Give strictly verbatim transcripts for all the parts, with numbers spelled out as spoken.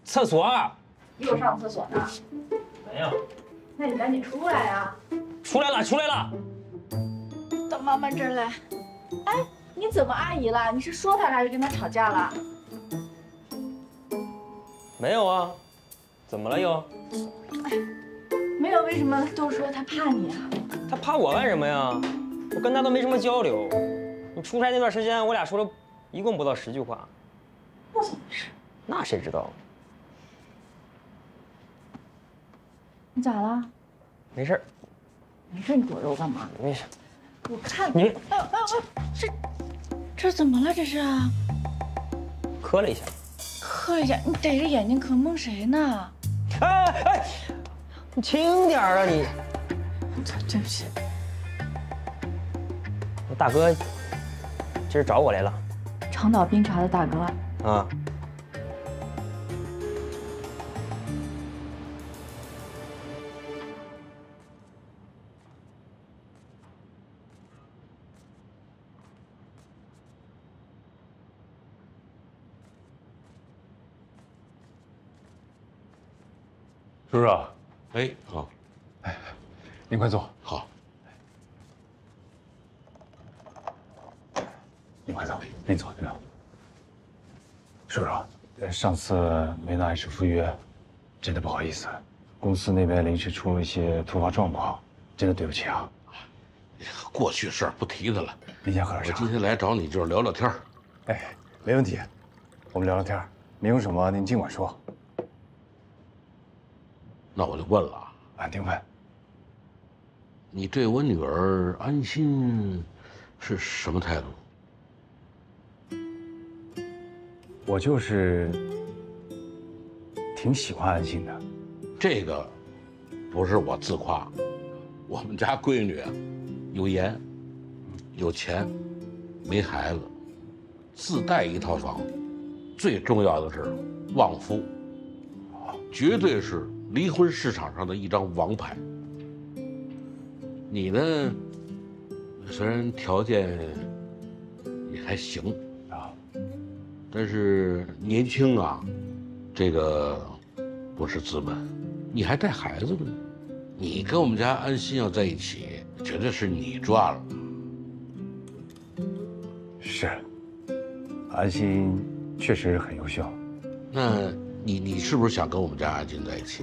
厕所。 又上厕所呢？ 没有。 那你赶紧出来啊！ 出来了，出来了。 到妈妈这儿来。哎，你怎么阿姨了？你是说他还是跟他吵架了？ 没有啊，怎么了又？ 哎，没有，为什么都说他怕你啊？ 他怕我干什么呀？我跟他都没什么交流。你出差那段时间，我俩说了一共不到十句话。 那怎么回事？ 那谁知道？ 你咋了？ 没事儿。 没事，你躲着我干嘛？ 没事。 我看你， 哎呦哎呦哎，这这怎么了？这是？ 磕了一下。 磕一下，你逮着眼睛可蒙谁呢？ 哎哎，你轻点啊你！ 对不起。 我大哥今儿找我来了。 长岛冰茶的大哥。 啊。 叔叔， 哎，好， 哎，您快坐。 好， 您快坐，您坐，您坐。叔叔，呃，上次没能按时赴约，真的不好意思。公司那边临时出了一些突发状况，真的对不起啊。 过去事儿不提它了。 您先喝点茶。 我今天来找你就是聊聊天儿。 哎，没问题，我们聊聊天，您有什么您尽管说。 那我就问了啊， 啊，您问。 你对我女儿安心是什么态度？ 我就是挺喜欢安心的。 这个不是我自夸，我们家闺女啊，有颜，有钱，没孩子，自带一套房，最重要的是旺夫，绝对是离婚市场上的一张王牌。你呢，虽然条件也还行啊，但是年轻啊，这个不是资本。你还带孩子呢，你跟我们家安心要在一起，绝对是你赚了。 是，安心确实很优秀。 那你你是不是想跟我们家安心在一起？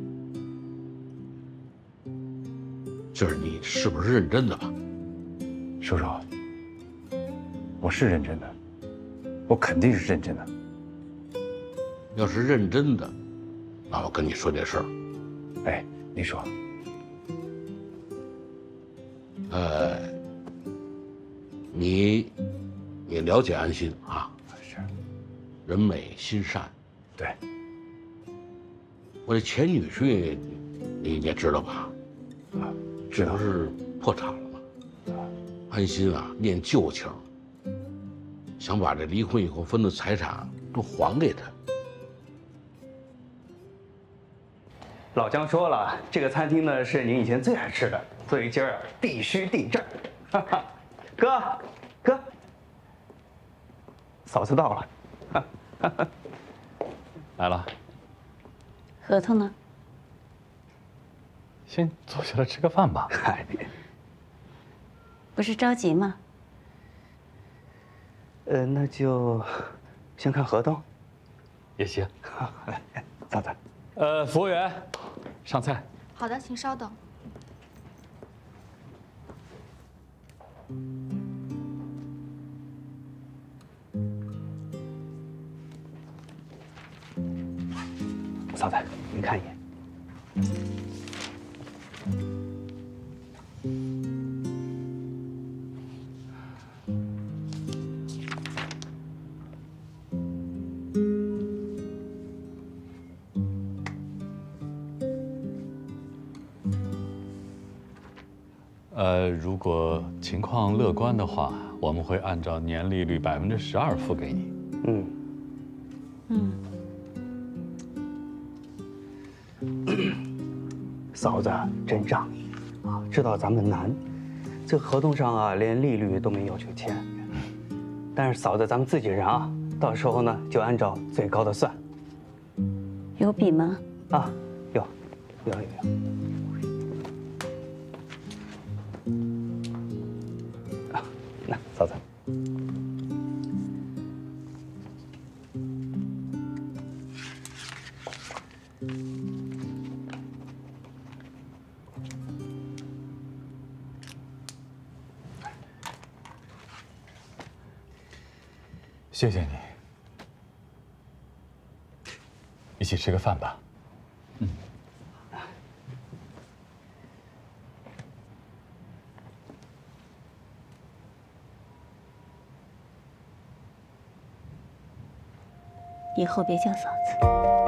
就是你是不是认真的吧？ 叔叔，我是认真的，我肯定是认真的。 要是认真的，那我跟你说件事儿。 哎，你说。 呃，你你了解安心啊？ 是。 人美心善。 对。 我这前女婿，你也知道吧？ 啊，知道。 这不是破产了吗？啊，安心啊，念旧情，想把这离婚以后分的财产都还给他。 老姜说了，这个餐厅呢是您以前最爱吃的，所以今儿啊必须订这儿。哈哈，哥，哥，嫂子到了。哈哈， 来了。 合同呢？ 先坐下来吃个饭吧。 嗨， 不是着急吗？ 呃，那就先看合同。 也行。 好，来，嫂子。 呃，服务员，上菜。 好的，请稍等。 嫂子，您看一眼。 呃，如果情况乐观的话，我们会按照年利率百分之十二付给你。 嗯。嗯。嫂子真仗义啊，知道咱们难，这合同上啊连利率都没要求签。但是嫂子咱们自己人啊，到时候呢就按照最高的算。 有笔吗？ 啊，有，有有有。啊，那嫂子。 谢谢你，一起吃个饭吧。嗯。 以后别叫嫂子。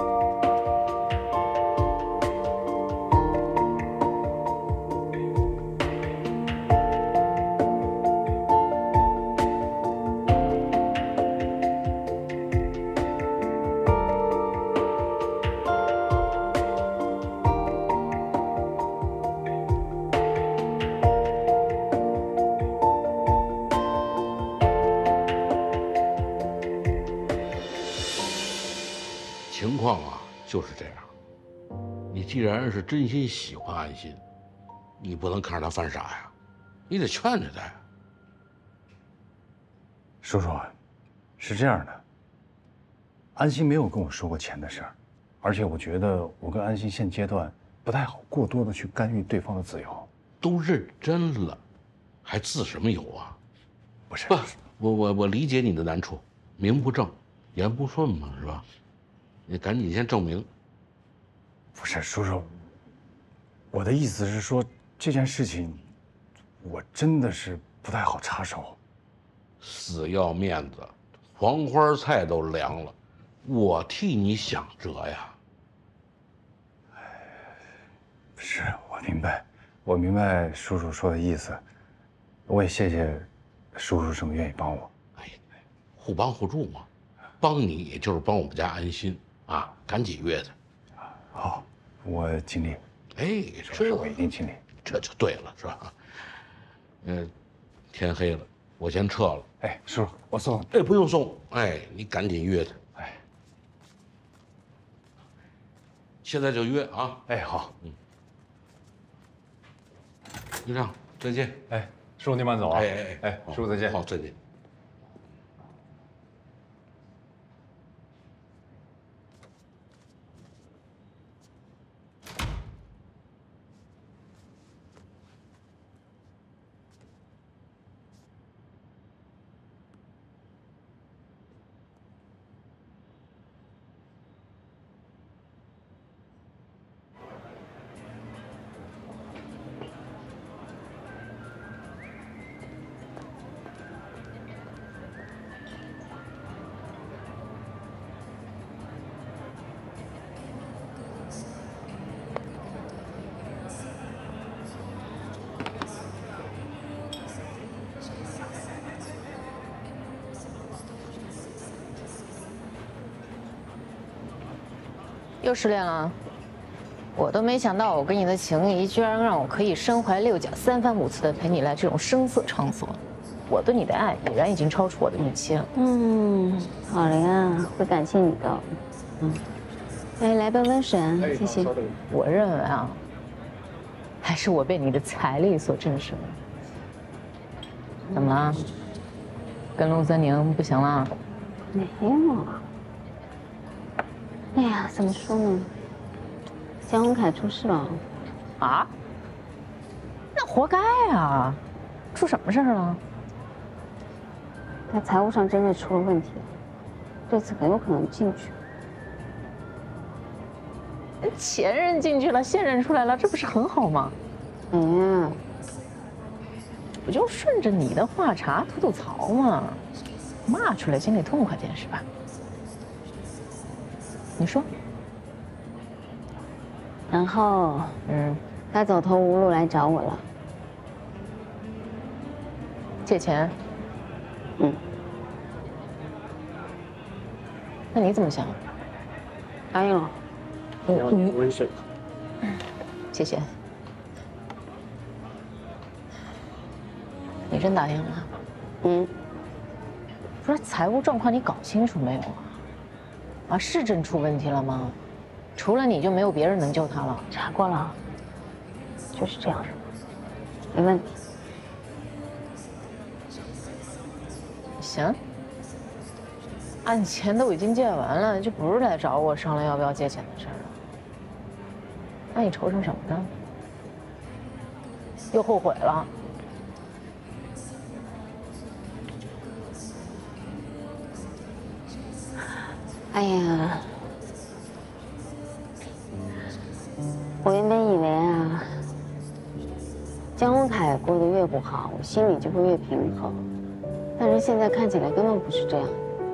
情况啊就是这样。你既然是真心喜欢安心，你不能看着他犯傻呀，你得劝着他呀。 叔叔，是这样的，安心没有跟我说过钱的事儿，而且我觉得我跟安心现阶段不太好过多的去干预对方的自由。 都认真了，还自什么由啊？ 不是， 不，我我我理解你的难处，名不正，言不顺嘛，是吧？你赶紧先证明。 不是，叔叔，我的意思是说这件事情，我真的是不太好插手。 死要面子，黄花菜都凉了，我替你想辙呀。 是我明白，我明白叔叔说的意思，我也谢谢叔叔这么愿意帮我。 哎，互帮互助嘛，帮你也就是帮我们家安心啊，赶紧约他。 好，我尽力。 哎， 这我一定尽力。 这就对了，是吧？嗯，天黑了，我先撤了。 哎，叔叔，我送你。 哎，不用送。哎，你赶紧约他。 哎， 现在就约啊！ 哎，好， 嗯，就这样，再见。 哎，叔叔您慢走啊！ 哎哎哎，叔叔再见。 好，再见。 又失恋了，我都没想到，我跟你的情谊居然让我可以身怀六甲、三番五次的陪你来这种声色场所。我对你的爱已然已经超出我的预期了。 嗯，好了呀，会感谢你的。嗯，哎，来杯温水啊，谢谢。 我认为啊，还是我被你的财力所震慑了。怎么了？跟陆三宁不行了？ 没有。哎呀，怎么说呢？江宏凯出事了。 啊？那活该啊！出什么事儿了？ 在财务上真的出了问题，这次很有可能进去。 前任进去了，现任出来了，这不是很好吗？ 哎呀， 不就顺着你的话茬吐吐槽吗？骂出来心里痛快点是吧？你说。 然后，嗯，他走投无路来找我了， 借钱。 嗯。 那你怎么想？ 答应了。 你温水。谢谢。你真答应了？ 嗯。 不是财务状况你搞清楚没有啊？啊，是真出问题了吗？ 除了你就没有别人能救他了。 查过了，就是这样，没问题。 行，按钱都已经借完了，就不是来找我商量要不要借钱的事儿了。那你愁成什么呢？又后悔了？ 哎呀，我原本以为啊，江凯过得越不好，我心里就会越平衡，但是现在看起来根本不是这样。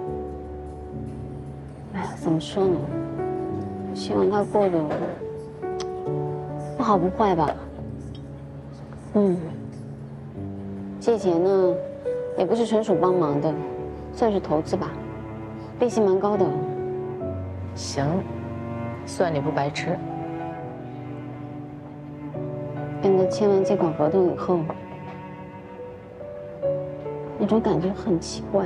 哎呀，怎么说呢？希望他过得不好不坏吧。嗯，借钱呢，也不是纯属帮忙的，算是投资吧，利息蛮高的。 行，算你不白痴。跟他签完借款合同以后，那种感觉很奇怪。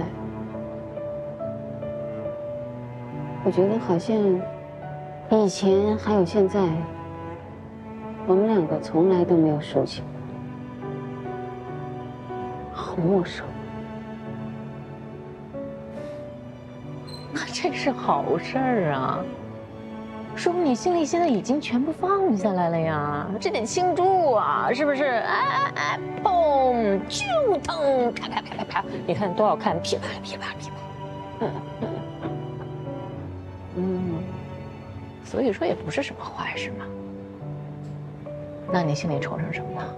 我觉得好像以前还有现在，我们两个从来都没有熟悉过，好陌生。这是好事儿啊，说明你心里现在已经全部放下来了呀，这得庆祝啊，是不是？哎哎哎，砰，就腾，啪啪啪啪啪，你看多好看，噼啪噼啪噼啪。嗯嗯嗯，所以说也不是什么坏事嘛。那你心里愁成什么呢？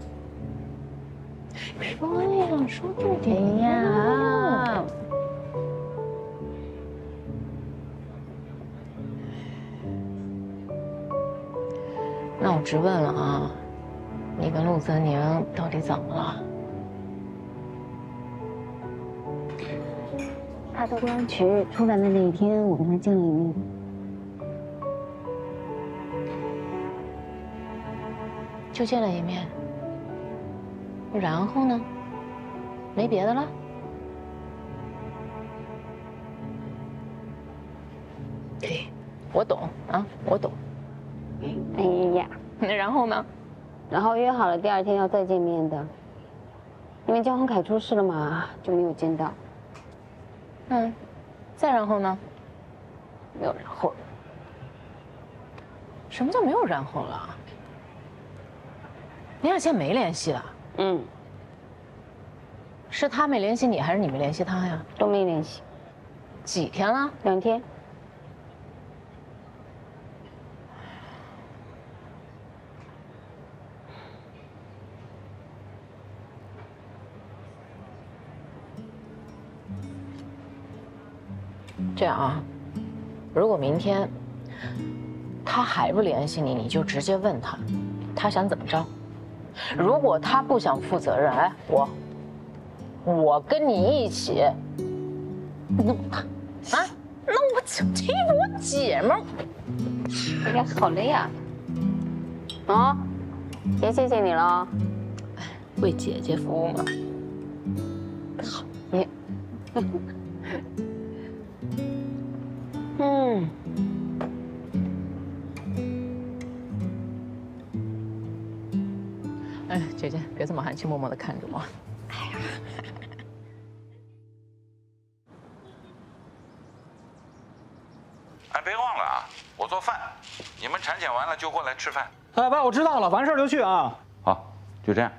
说呀，说重点呀。那我直问了啊，你跟陆泽宁到底怎么了？他的官渠出来的那一天，我跟他见了一面。就见了一面。然后呢？没别的了？嘿，我懂啊，我懂。哎呀，然后呢？然后约好了第二天要再见面的，因为江宏凯出事了嘛，就没有见到。嗯，再然后呢？没有然后了。什么叫没有然后了？你俩现在没联系了？嗯。是他没联系你，还是你没联系他呀？都没联系。几天了？两天。这样啊，如果明天他还不联系你，你就直接问他，他想怎么着？如果他不想负责任，哎，我，我跟你一起弄他啊，弄我欺负我姐们儿。哎呀，好累呀！啊，也谢谢你了，哎，为姐姐服务嘛。讨厌。嗯，哎，姐姐别这么含情脉脉的看着我。哎呀， 哎，别忘了啊，我做饭，你们产检完了就过来吃饭。 哎，爸，我知道了，完事儿就去啊。 好，就这样。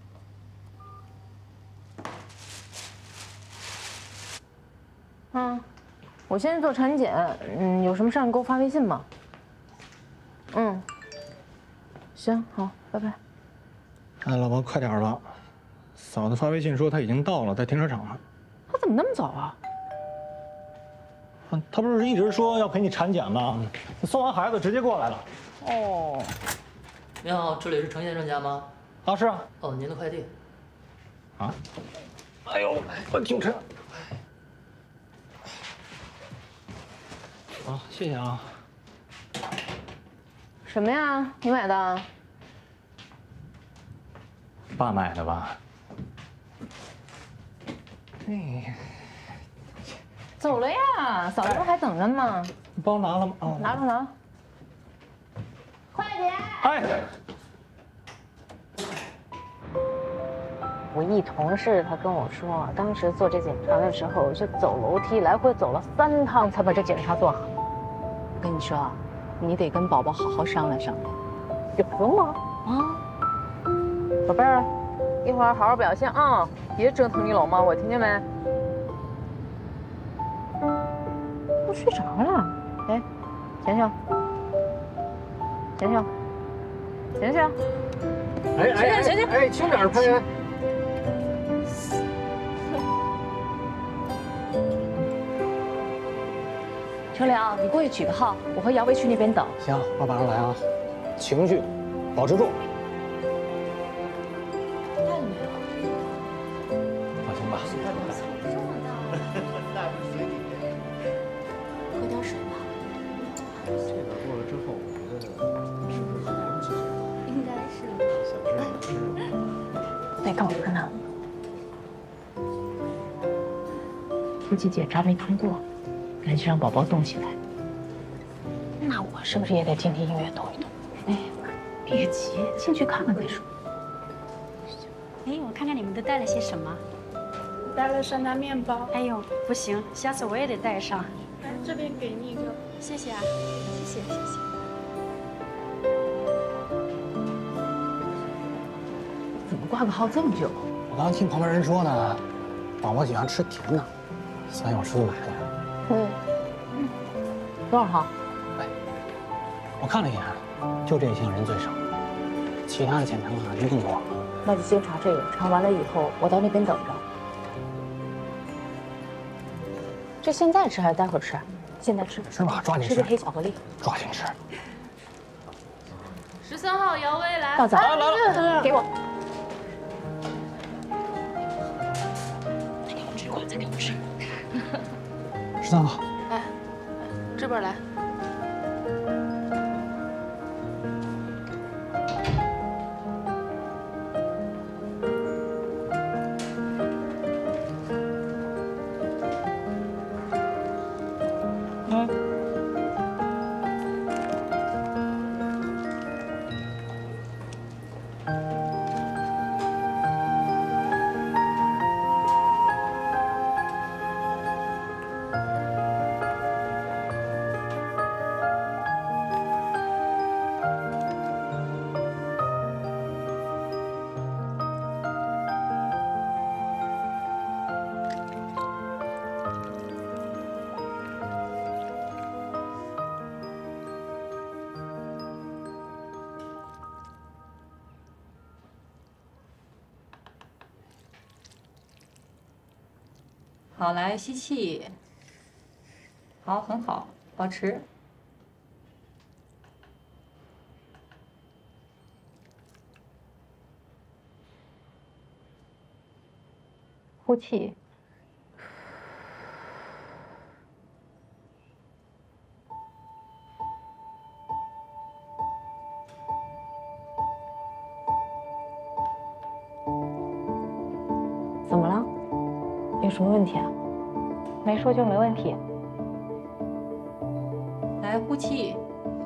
嗯。我现在做产检，嗯，有什么事儿你给我发微信吧。嗯，行，好，拜拜。 哎，老婆，快点吧，嫂子发微信说她已经到了，在停车场呢。 她怎么那么早啊？ 啊，她不是一直说要陪你产检吗？送完孩子直接过来了。 哦。 你好，这里是城县专家吗？ 啊，是啊。 哦，您的快递。 啊？哎呦，我停车。啊，谢谢啊。 什么呀？你买的？ 爸买的吧？哎， 走了呀，嫂子不还等着呢吗？ 包拿了吗？哦， 拿了拿了。 哎， 我一同事他跟我说，当时做这检查的时候，就走楼梯来回走了三趟才把这检查做好。我跟你说，你得跟宝宝好好商量商量。有用吗？啊，宝贝儿，一会儿好好表现啊，别折腾你老妈，我听见没？我睡着了。哎，醒醒，醒醒，醒醒！ 哎哎醒醒！ 哎，轻点拍。 程良，你过去取个号，我和姚薇去那边等。 行，我马上来啊。情绪保持住。 带了没有？ 放心吧。 喝点水吧。 这个过了之后，我觉得是不是还是应该是。 小事小事。 再告诉呢。夫妻检查没通过，赶紧让宝宝动起来。那我是不是也得听听音乐动一动？哎，别急，进去看看再说。 哎，我看看你们都带了些什么。 带了酸奶面包。 哎呦，不行，下次我也得带上。 来，这边给你一个。 谢谢啊，谢谢谢谢。 怎么挂个号这么久？ 我刚听旁边人说呢，宝宝喜欢吃甜的，所以我出去买的。 嗯嗯，多少号？ 哎，我看了一眼，就这一项人最少，其他的检查啊人更多。 那就先查这个，查完了以后我到那边等着。这现在吃还是待会儿吃？现在吃。 吃吧，抓紧吃。 吃个黑巧克力。 抓紧吃。 十三号姚薇来。 到早。 来了来了， 给我。再给我吃一块，再给我吃。 十三号。 哎，这边来。 嗯。 好，来吸气。好，很好，保持。 呼气。怎么了？有什么问题啊？没说就没问题。 来，呼气。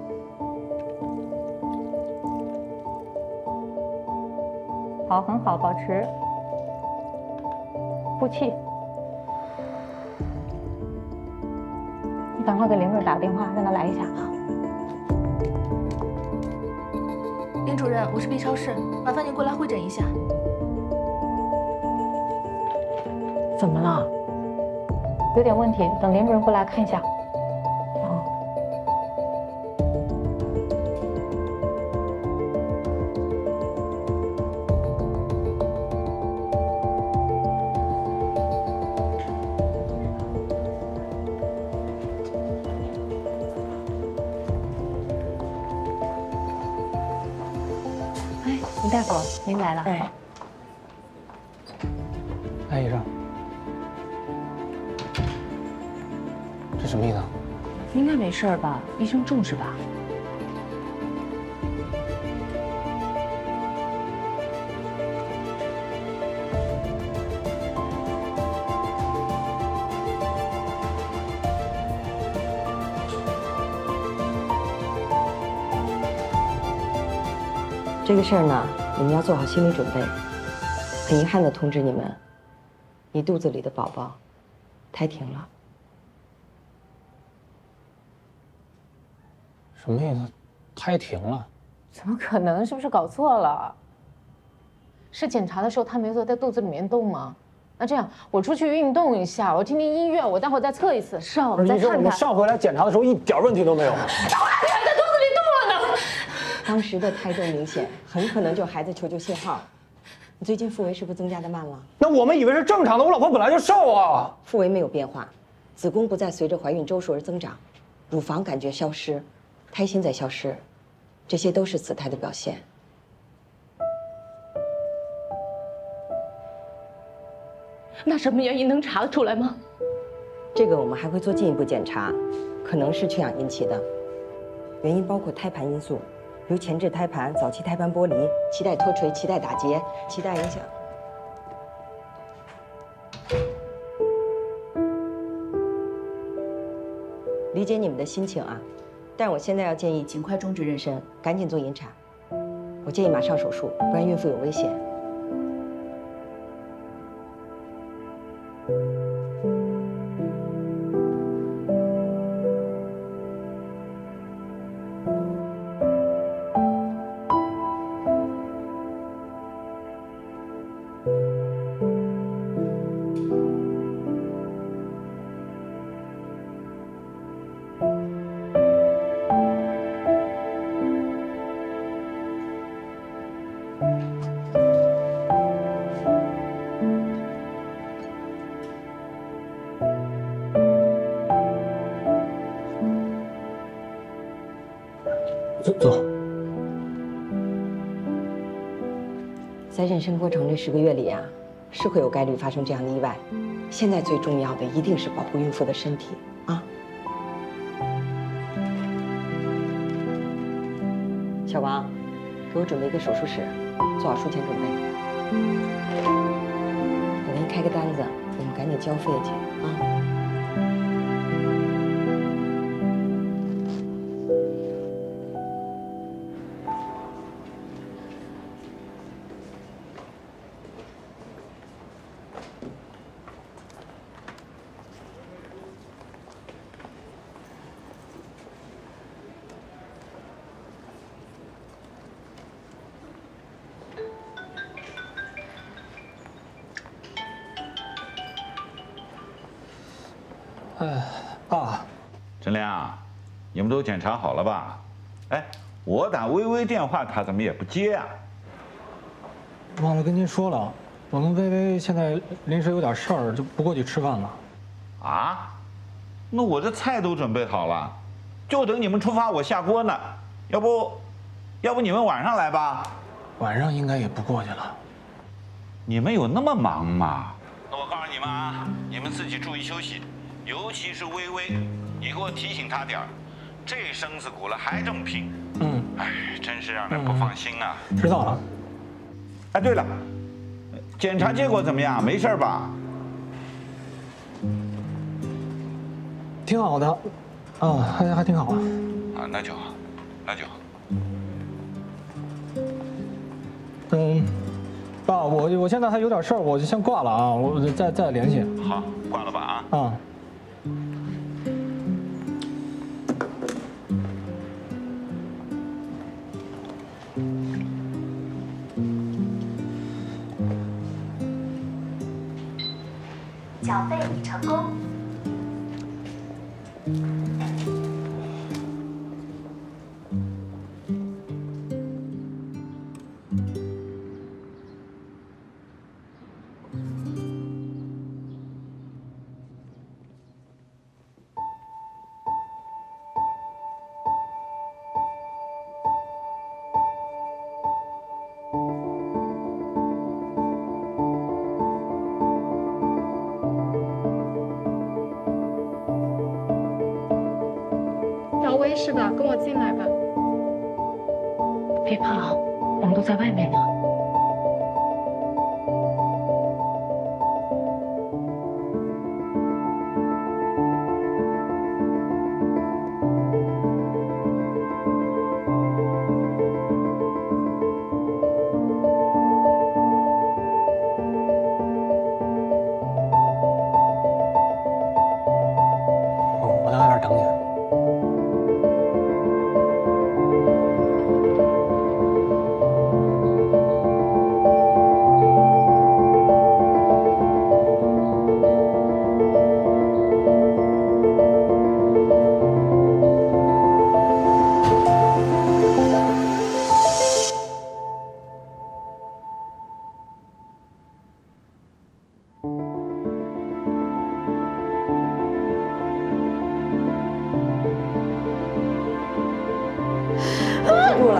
好，很好，保持。呼气。你赶快给林主任打个电话，让他来一下啊。 林主任，我是 B 超市，麻烦您过来会诊一下。 怎么了？有点问题，等林主任过来看一下。哦。哎，林大夫，您来了。哎。 哎，医生。这什么意思啊？ 应该没事吧？医生重视吧？ 这个事儿呢，你们要做好心理准备。很遗憾的通知你们，你肚子里的宝宝胎停了。 什么意思？胎停了？ 怎么可能？是不是搞错了？是检查的时候他没有在肚子里面动吗？那这样，我出去运动一下，我听听音乐，我待会儿再测一次。是啊，我们再看看。 我们上回来检查的时候一点问题都没有。 那我还在肚子里动了呢。 当时的胎动明显，很可能就是孩子求救信号。你最近腹围是不是增加的慢了？ 那我们以为是正常的，我老婆本来就瘦啊。 腹围没有变化，子宫不再随着怀孕周数而增长，乳房感觉消失，胎心在消失，这些都是此胎的表现。 那什么原因能查得出来吗？ 这个我们还会做进一步检查，可能是缺氧引起的，原因包括胎盘因素。 如前置胎盘、早期胎盘剥离、脐带脱垂、脐带打结、脐带影响。理解你们的心情啊，但我现在要建议尽快终止妊娠，赶紧做引产。我建议马上手术，不然孕妇有危险。 走走。 在妊娠过程这十个月里啊，是会有概率发生这样的意外。现在最重要的一定是保护孕妇的身体啊。小王，给我准备一个手术室，做好术前准备。我给你开个单子，你们赶紧交费去啊。 哎，爸， 陈亮，你们都检查好了吧？哎，我打微微电话，他怎么也不接啊？ 忘了跟您说了，我跟微微现在临时有点事儿，就不过去吃饭了。 啊？那我这菜都准备好了，就等你们出发，我下锅呢。要不，要不你们晚上来吧？ 晚上应该也不过去了。 你们有那么忙吗？那我告诉你们啊，你们自己注意休息。 尤其是微微，你给我提醒她点儿，这生死谷了还这么拼， 嗯， 哎，真是让人不放心啊。 知道了。 哎，对了，检查结果怎么样？没事吧？ 挺好的，啊，还还挺好。 啊，那就好，那就好。 嗯，爸，我我现在还有点事儿，我就先挂了啊，我再再联系。 好，挂了吧啊。 啊。 缴费已成功。 姚薇是吧？跟我进来吧。 别怕，我们都在外面呢。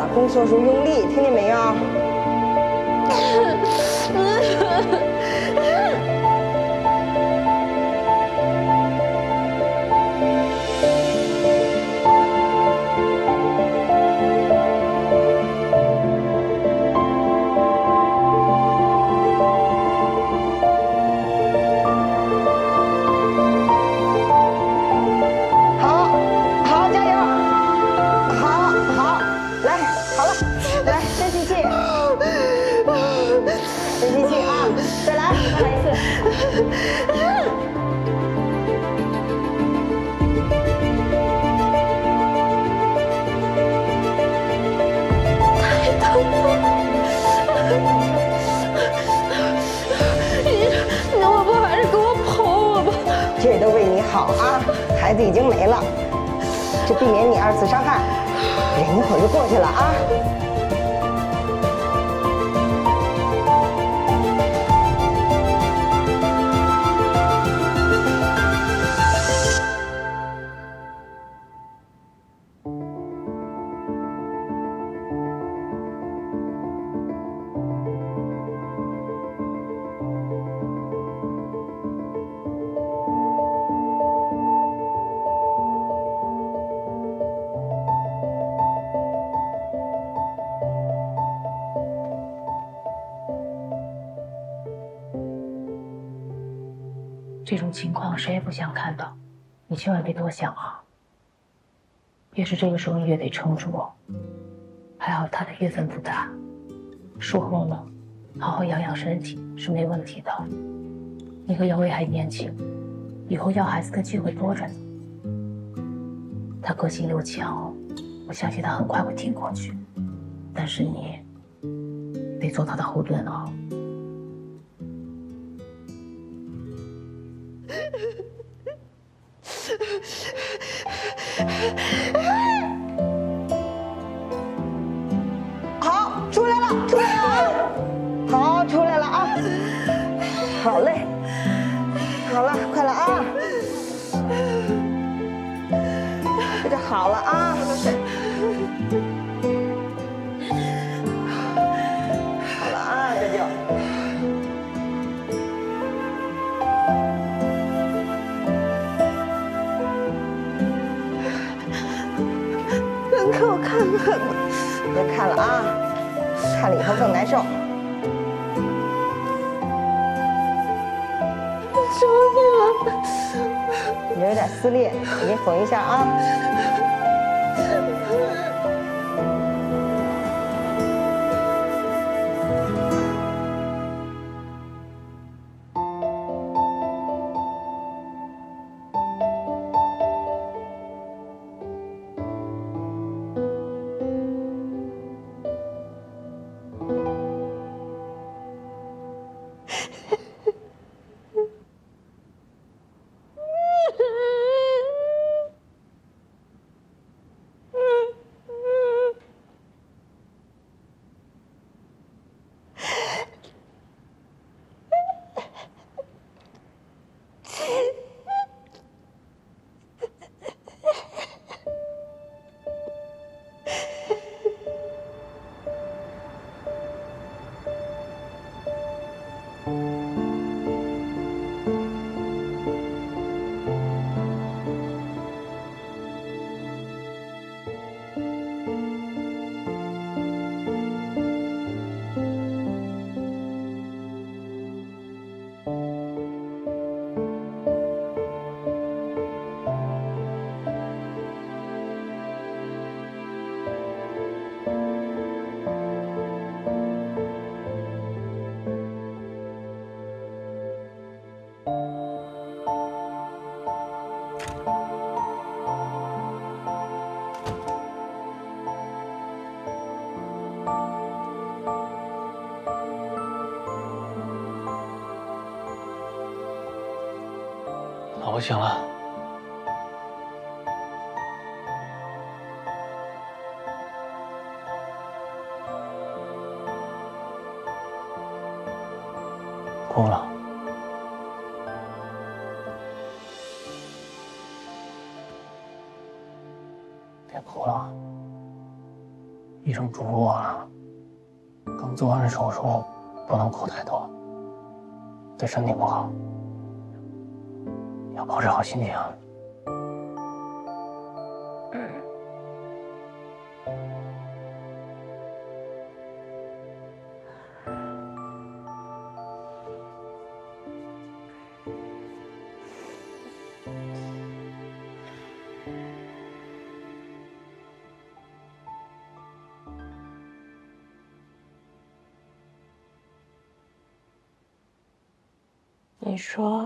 工作时候用力，听见没有？好啊，孩子已经没了，这避免你二次伤害，忍一会儿就过去了啊。 这种情况谁也不想看到，你千万别多想啊。越是这个时候，你越得撑住。还好他的月份不大，术后呢，好好养养身体是没问题的。你和姚薇还年轻，以后要孩子的机会多着呢。他个性又强，我相信他很快会挺过去。但是你得做他的后盾啊。 好，出来了，出来了啊！好，出来了啊！好嘞，好了，快了啊！这就好了啊！好了啊，这就。能给我看看吗？别看了啊，看了以后更难受。求你了，你这有点撕裂，我给你缝一下啊。 老婆醒了。哭了。别哭了。 医生嘱咐我了，刚做完手术不能哭太多，对身体不好，要保持好心情。 你说，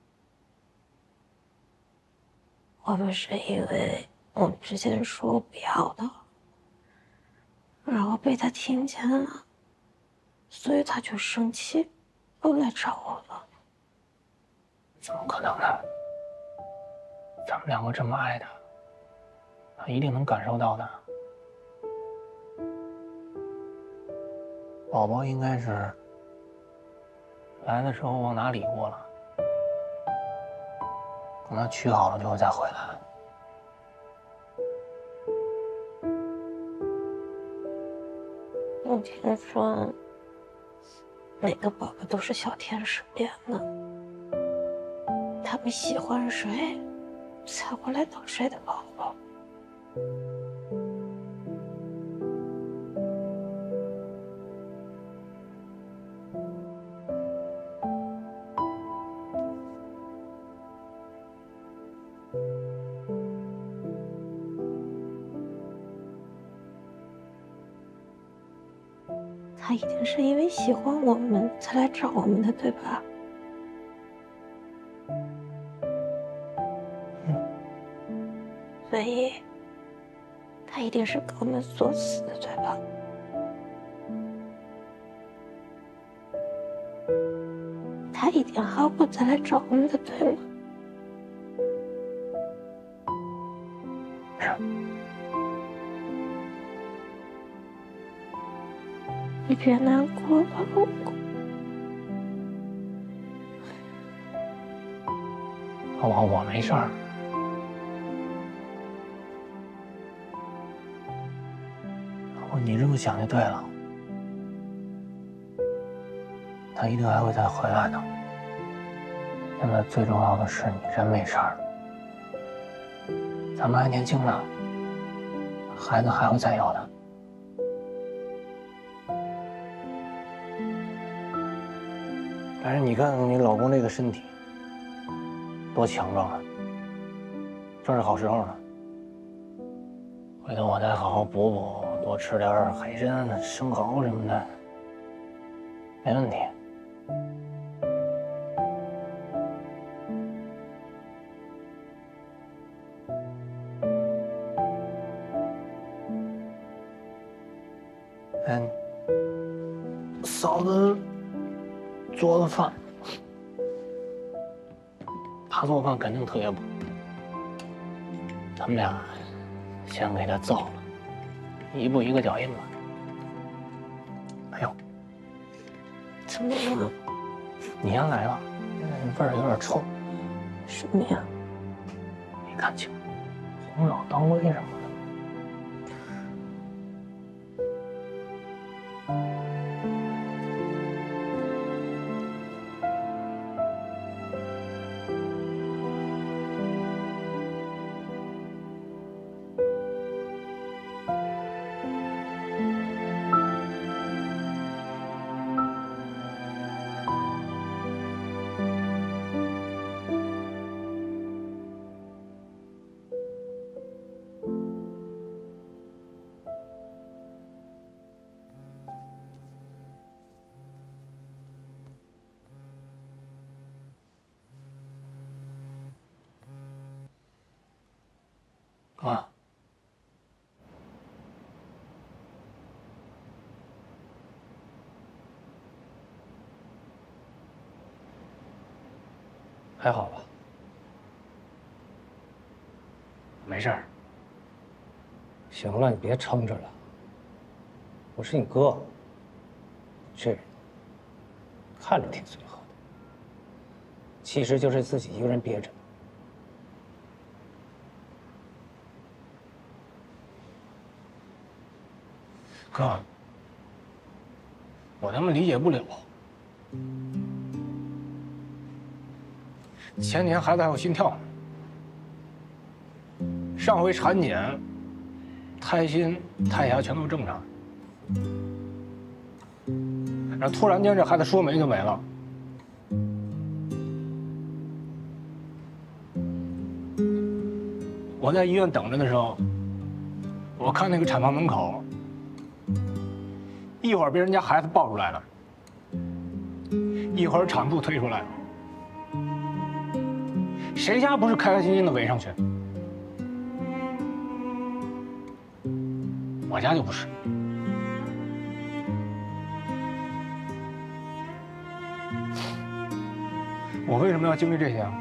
会不会是因为我们之前说不要的，然后被他听见了，所以他就生气，又来找我了？ 怎么可能呢？咱们两个这么爱他，他一定能感受到的。宝宝应该是来的时候忘拿礼物了，等他取好了就会再回来。 我听说，每个宝宝都是小天使变的，他们喜欢谁，才会来当谁的宝宝。他一定是因为喜欢我们才来找我们的，对吧？嗯。所以，他一定是跟我们作死的，对吧？他一定还会再来找我们的，对吗？你别难过了，老公。 我我没事儿。老婆，你这么想就对了。他一定还会再回来的。现在最重要的是你人没事儿，咱们还年轻呢，孩子还会再有的。但是你看看你老公这个身体，多强壮啊！正是好时候呢。回头我再好好补补，多吃点海参、生蚝什么的，没问题。嗯，嫂子做的饭，她做饭肯定特别补。咱们俩先给她造了，一步一个脚印吧。哎呦， 怎么了？ 你先来吧，味儿有点冲。 什么呀？ 没看清，红枣当归什么的。啊，还好吧？没事儿。行了，你别撑着了。我是你哥，这人看着挺随和的，其实就是自己一个人憋着。 哥，我他妈理解不了。前年孩子还有心跳呢，上回产检，胎心、胎芽全都正常，然后突然间这孩子说没就没了。我在医院等着的时候，我看那个产房门口，一会儿被人家孩子抱出来了，一会儿产妇推出来了，谁家不是开开心心的围上去？我家就不是。我为什么要经历这些啊？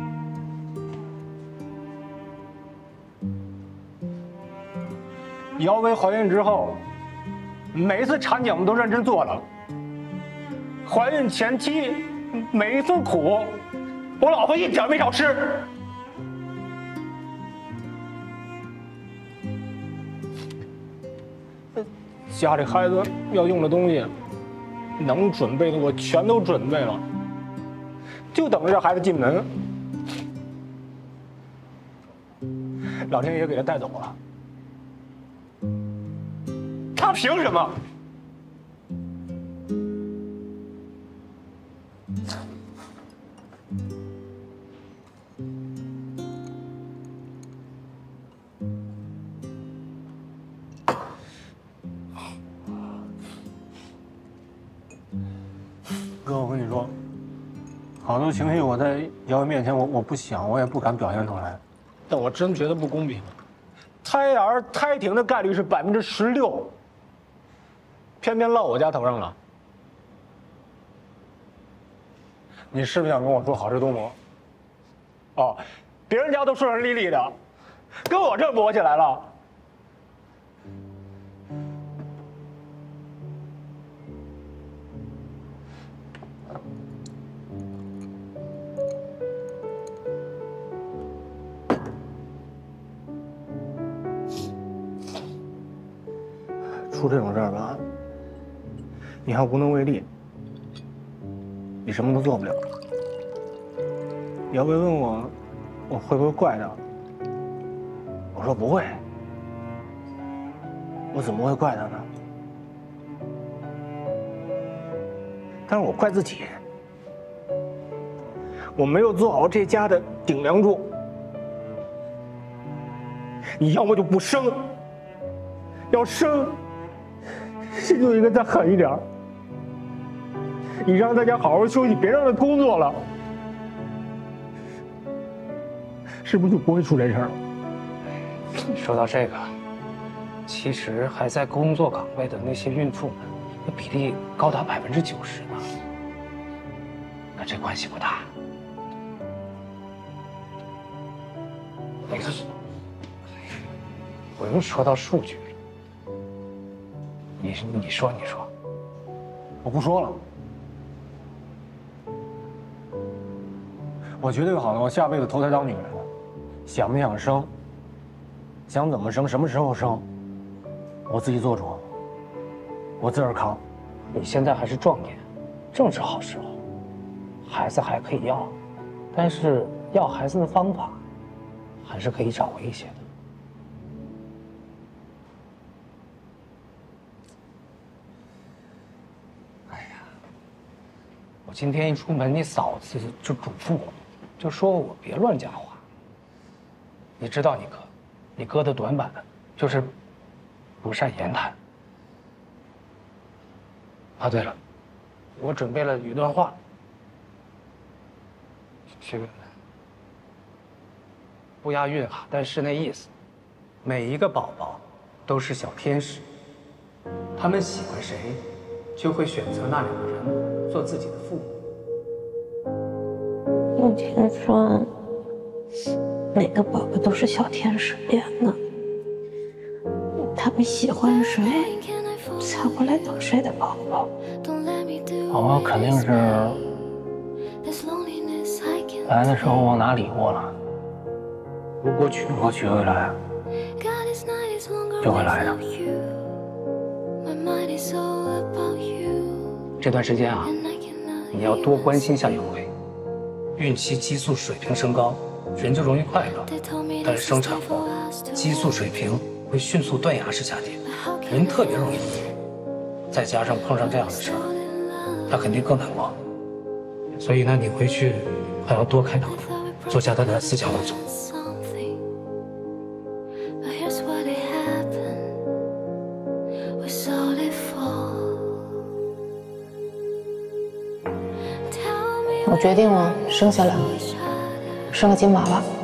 姚薇怀孕之后，每一次产检我们都认真做了。怀孕前期每一顿苦，我老婆一点没少吃。家里孩子要用的东西，能准备的我全都准备了，就等着让孩子进门。老天爷给他带走了。他凭什么？哥，我跟你说，好多情绪我在姚薇面前我我不想，我也不敢表现出来，但我真觉得不公平。胎儿胎停的概率是百分之十六。偏偏落我家头上了，你是不是想跟我说好事多磨？哦，别人家都顺顺利利的，跟我这磨起来了。出这种事儿吧。你还无能为力，你什么都做不了。姚薇问我，我会不会怪他？我说不会。我怎么会怪他呢？但是我怪自己，我没有做好这家的顶梁柱。你要么就不生，要生，这就应该再狠一点。你让大家好好休息，别让他工作了，是不是就不会出这事儿？说到这个，其实还在工作岗位的那些孕妇们，那比例高达百分之九十呢。那这关系不大。你看，我又说到数据了。你你说你说，我不说了。我绝对好了，我下辈子投胎当女人，想不想生，想怎么生，什么时候生，我自己做主，我自个儿扛。你现在还是壮年，正是好时候，孩子还可以要，但是要孩子的方法，还是可以掌握一些的。哎呀，我今天一出门，你嫂子就嘱咐我。就说我别乱讲话。你知道你哥，你哥的短板就是不善言谈。啊，对了，我准备了一段话，这个不押韵哈，但是那意思，每一个宝宝都是小天使，他们喜欢谁，就会选择那两个人做自己的父母。 我听说，每个宝宝都是小天使变的，他们喜欢谁，才会来当谁的宝宝。 宝宝肯定是来的时候往哪里过了，如果娶过娶回来，就会来的。 这段时间啊，你要多关心一下姚薇。孕期激素水平升高，人就容易快乐，但是生产后激素水平会迅速断崖式下跌，人特别容易抑郁。再加上碰上这样的事儿，他肯定更难过。所以呢，你回去还要多开导他，做下他的思想工作。 我决定了，生下来，生个金娃娃。